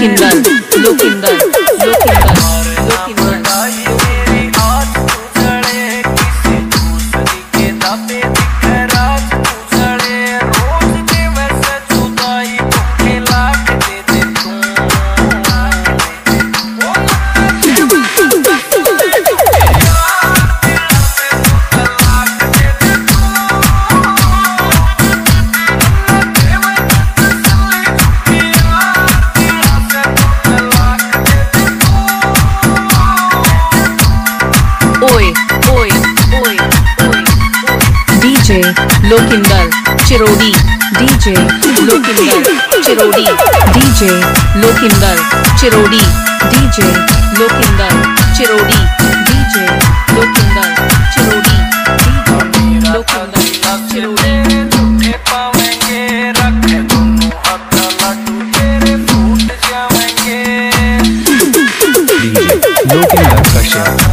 Lokinder Lokinder Lokinder Lokinder DJ Lokinder Chirodi DJ Lokinder Chirodi DJ Lokinder Chirodi DJ Lokinder Chirodi DJ Lokinder Chirodi DJ Lokinder Chirodi Lokinder Kashyap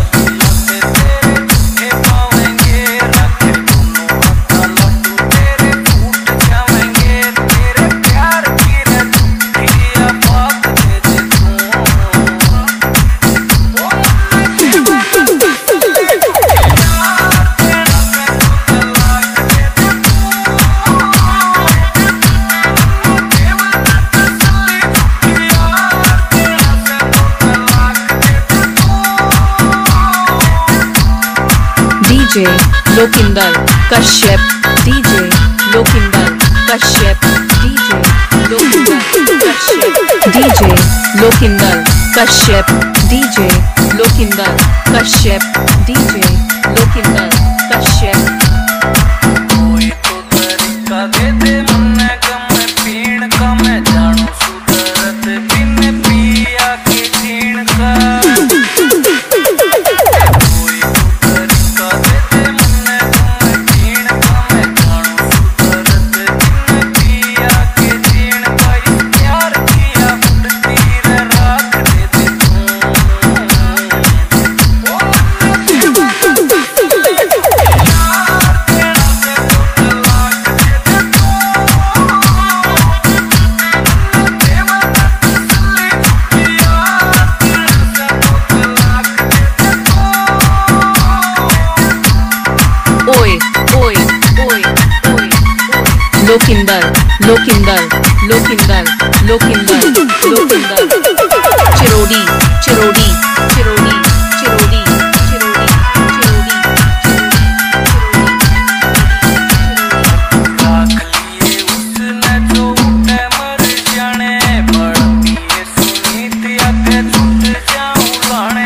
DJ Lokinder Kashyap DJ Lokinder Kashyap DJ Lokinder Kashyap DJ Lokinder Kashyap DJ Lokinder Kashyap DJ Lokinder Kashyap कोई तो तरीका दे दे मन गम पीण का मैं जानू सुधरत बिन पिया के जीण का लोकिंदर लोकिंदर लोकिंदर लोकिंदर लोकिंदर चिरोड़ी चिरोड़ी चिरोड़ी चिरोड़ी चिरोड़ी चिरोड़ी राख लिए उसने जो उठे मर जाने बढ़ती है सुनीत आके छूट जाऊं लाने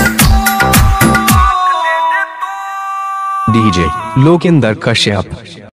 डीजे लोकिंदर कश्यप।